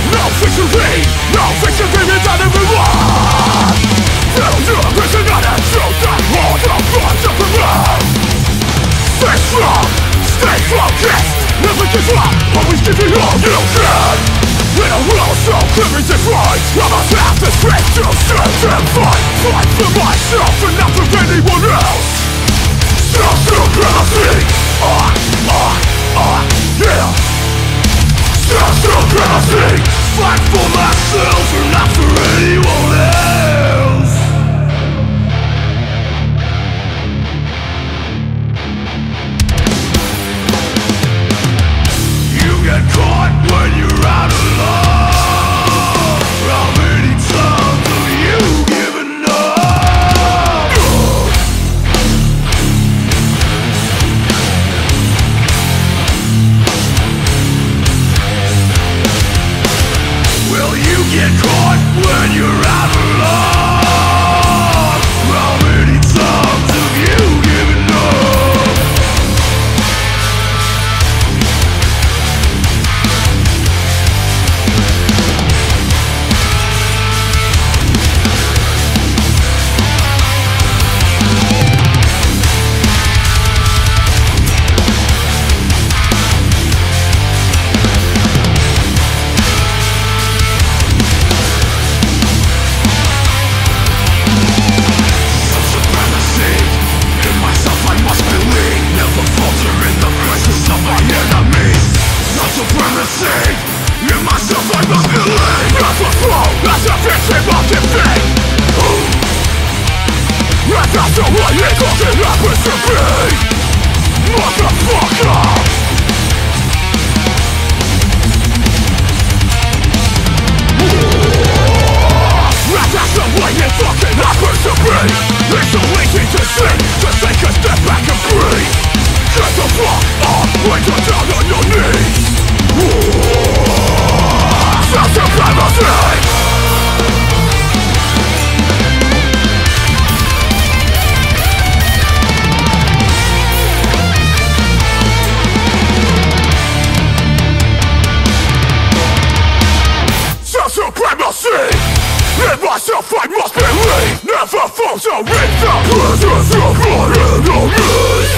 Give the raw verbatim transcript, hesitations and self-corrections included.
No victory, no victory without everyone. Failure is another truth that holds the front of the road. Stay strong, stay focused, never give up, always give it all you can. In a world so clearly defined, I must have the strength to stand and fight. Fight for myself and not for anyone else. Self supremacy, ah, ah, ah, yeah. Self supremacy, fight for myself and not for anyone else. You get caught when you're out of love. How many times have you given up? Will you get caught when you're out of love? How many times have you given up? Self-supremacy, in myself I must believe. Never falter in the presence of my enemies. Self-supremacy, in myself I must believe. Never fall as a victim of defeat. And that's the way it doesn't happen to me, motherfucker. And that's the way it fucking happens to me. It's so easy to see, just take a step back and breathe. Get the fuck up when you're down on your knees. Self-supremacy. Self-supremacy, in myself I must believe. Never falter in the presence of my enemies.